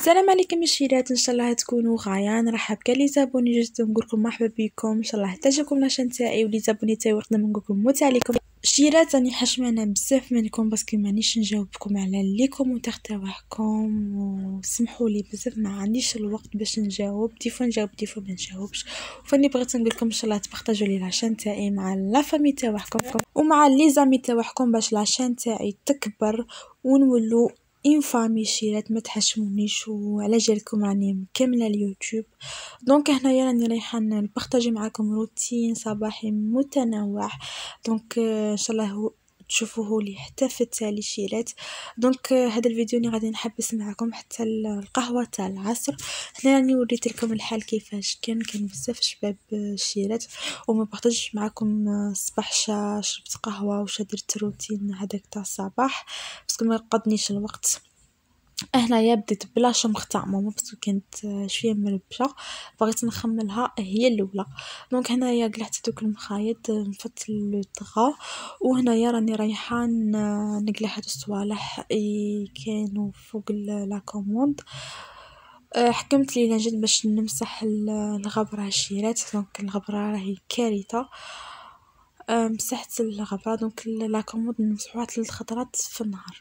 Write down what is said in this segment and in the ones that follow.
السلام عليكم الشيرات، ان شاء الله تكونوا غاية. نرحب كاع لي زابوني، جيت نقولكم مرحبا بكم. ان شاء الله تعجبكم لاشين تاعي ولي زابوني تاعي، وقت نقولكم موت عليكم الشيرات. راني حشمانه بزاف منكم باسكو مانيش نجاوبكم على لي كومونتير تاعكم، وسمحوا لي بزاف ما عنديش الوقت باش نجاوب. ديفو نجاوب ديفو ما نجاوبش. فاني بغيت نقولكم ان شاء الله تبارطاجوا لي لاشين تاعي مع لا فامي تاعكم ومع لي زامي تاعكم باش لاشين تاعي تكبر ونولو اون فامي شيرات. ما تحشمونيش وعلى جالكم راني مكمله اليوتيوب. دونك هنايا راني رايحه نبارطاجي معاكم روتين صباحي متنوع. دونك ان شاء الله تشوفوه لي حتى في التالي شيرات. دونك هذا الفيديو اللي غادي نحبس معكم حتى القهوه تاع العصر. هنا راني وريت لكم الحال كيفاش كان بزاف شباب شيرات، وما بارطاجش معكم الصباح شربت قهوه وش درت روتين هذاك تاع الصباح باسكو ما قدنيش الوقت. هنايا بديت بلا شمخ تاع ماما باسكو كنت شويه مربشه، بغيت نخملها هي الاولى. دونك هنايا قلعت دوك المخايط، نفت لو طغا، وهنايا راني رايحه نقلع هاد الصوالح كانوا فوق لا كوموند. حكمت لي لجد باش نمسح الغبره الشيرات. دونك الغبره راهي كارثه. مسحت الغبره. دونك لا كوموند نمسحوها 3 خطرات في النهار.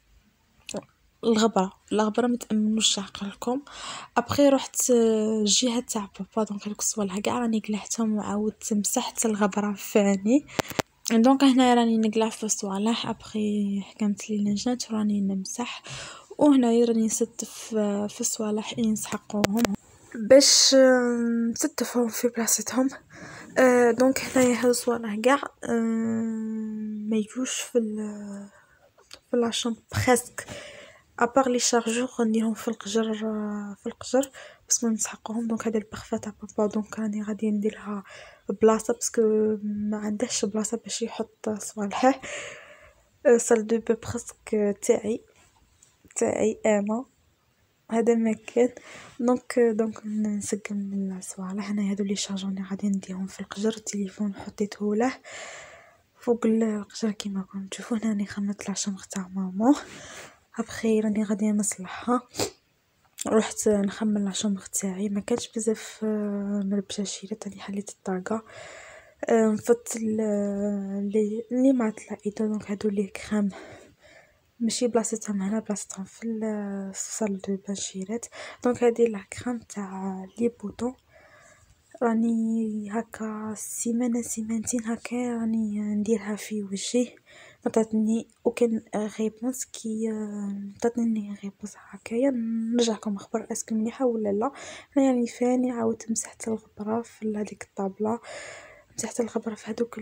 الغبره متامنوش عقلكم. ابخي رحت الجهه تاع بابا. دونك هذوك الصوالح كاع راني قلعتهم وعاودت مسحت الغبره فاني. دونك هنا راني نقلع في الصوالح. ابخي حكمت لي لجنات وراني نمسح، وهنا راني نستف في الصوالح نسحقوهم باش نستفهم في بلاصتهم. دونك هنايا هاد الصوالح كاع ما يجوش في لاشومبر بريسك، ابار لي شارجور نديرهم في القجر باش ما نسحقوهم. دونك هذا البخفه تاع بابا. دونك راني غادي نديرها بلاصه باسكو ما عندهش بلاصه باش يحط صوالحه. سال دو بو بريسك تاعي انا هذا المكان. دونك نسقم الصوالح. هنا هادو لي شارجوني غادي نديرهم في القجر. التليفون حطيته له فوق القجر كيما راكم تشوفوا. هنا راني خممت العشمخ تاع ماما. ابخي راني غادي نصلحها. رحت نخمم العشمخ تاعي، ما كانش بزاف مربشه شيرات. راني حليت الطاقه. نفت لي معطله ايدو. دونك هادو لي كريم ماشي بلاصتهم هنا، بلاصتهم في الصال دو بانشيرات. دونك هذه لا كريم تاع لي بوطون. راني هكا سيمانتين هكا راني نديرها في وجهي. عطاتني وكان ريبونس كي عطاتني ريبونس هكايا. نرجعكم اخبار اسكو مليحه ولا لا. انا يعني فاني عاودت مسحت الغبره في هذيك الطابله، مسحت الغبره في هذوك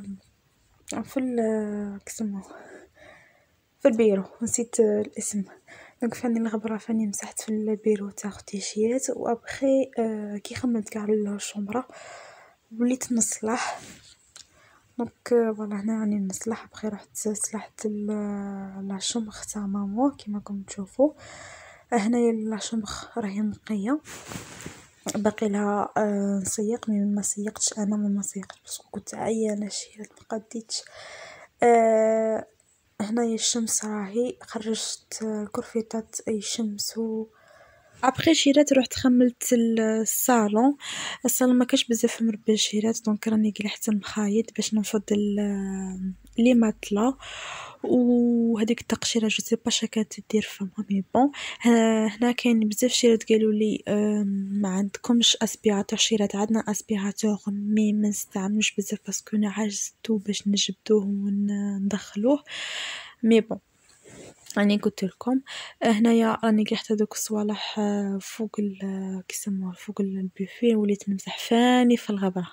في كسمو في البيرو، نسيت الاسم. دونك فاني الغبره فاني مسحت في البيرو تاع اختي شيات. وابخي كي خممت كاع الشومبره وليت نصلح. دونك فوالا هنا راني نصلح. بخي رحت صلحت لاشومبر تاع ماما كيما راكم تشوفوا. هنايا لاشومبر راهي نقيه، باقي لها نسيق. ما سيقتش انا، ما سيقتش باسكو كنت عيانه شيرات ما قديتش. هنايا الشمس راهي خرجت الكرفيطات اي شمس. ابخي شيرات رحت خملت الصالون ما كاش بزاف مربي شيرات. دونك راني قلعت المخايط باش نفض لي ماتلا وهذيك التقشيره جو سي با شكات دير فما مي بون. هنا كاين بزاف شيرات قالوا لي ما عندكمش اسبيراتور شيرات. عندنا اسبيراتور مي ما نستعملوش بزاف باسكو عجزتو باش نجبدوه وندخلوه مي بون. راني قلت لكم هنايا راني قلعت هذوك الصوالح فوق كيسموه فوق البوفيه. وليت نمسح فاني في الغبره.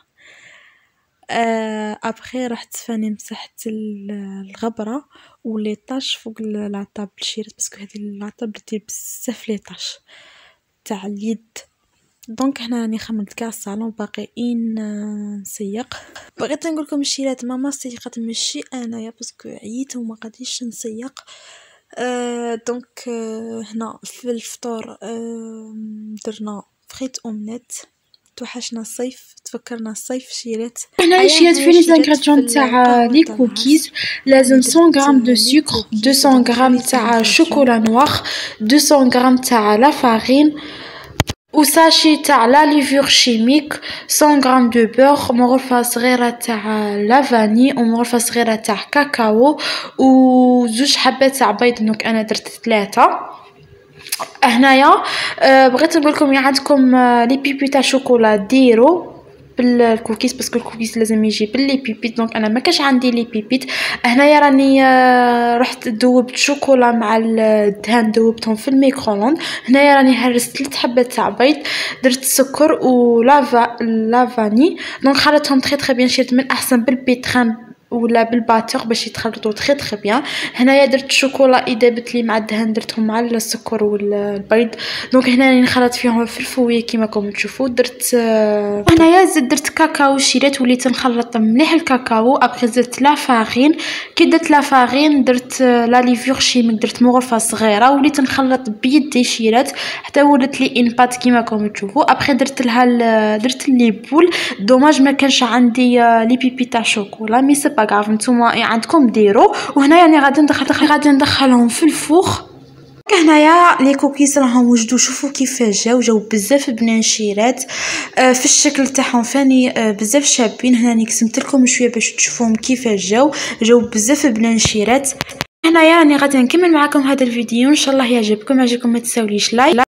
ابخي رحت فاني مسحت الغبره ولي طاش فوق لا طابل شيرات باسكو هذه لا طابل دير بزاف لي طاش تاع اليد. دونك هنا راني خممت كاع الصالون باقيين نسيق. بغيت نقول لكم الشيرات ماما سيقت ماشي انايا باسكو عييت وما غاديش نسيق. دونك هنا في الفطور درنا فريت اومليت توحشنا الصيف، تفكرنا الصيف. شريت هنايا شريت في لي زانغريديون تاع لي كوكيز. لازم 100 غرام دو سكر، 200 غرام تاع شوكولا نوار، 200 غرام تاع لا فارين، و ساشي تاع لا ليفور شيميك، 100 غرام دو بور، مغرفة صغيرة تاع لا فاني، ومغرفة صغيرة تاع كاكاو، و زوج حبات تاع بيض. دونك انا درت 3. هنايا بغيت نقولكم عندكم لي بيبي تاع شوكولا ديرو بالكوكيز، باسكو الكوكيز لازم يجي باللي بيبيت. دونك انا ما كاش عندي لي بيبيت. هنايا راني رحت ذوبت شوكولا مع الدهان، ذوبتهم في الميكرووند. هنايا راني هرست 3 حبات تاع بيض، درت السكر و لافاني. دونك خلطتهم تري بيان. شريت من احسن بالبيتران ولا بالباتور باش يتخلطوا تري بيان. هنايا درت شوكولا دابت لي مع الدهان، درتهم مع السكر والبيض. دونك هنا راني نخلط فيهم في الفويه كيما راكم تشوفوا. درت هنايا زدت درت كاكاو. شريت وليت نخلط مليح الكاكاو. ابخي زدت لا فارين. كي درت لا فارين درت لا ليفور شيميك، درت مغرفه صغيره. وليت نخلط بيدي شيرات حتى ولات لي ان بات كيما راكم تشوفوا. ابخي درت لها درت لي بول. دوماج ما كانش عندي لي بيبي تاع شوكولا، مي سي با غاف، نتوما عندكم ديرو. وهنا يعني غادي ندخلهم في الفوخ. هنايا لي كوكيز راهم وجدوا. شوفوا كيفاش جاو بزاف بنانشيرات في الشكل تاعهم فاني بزاف شابين. هنا قسمت لكم شويه باش تشوفوهم كيفاش جاو بزاف بنانشيرات. هنايا راني غادي نكمل معكم هذا الفيديو، ان شاء الله يعجبكم. ما تنساوليش لايك